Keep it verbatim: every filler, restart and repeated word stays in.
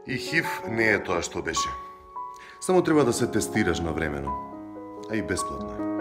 И ХИВ не е тоа што беше. Само треба да се тестираш навремено, а и бесплатно е.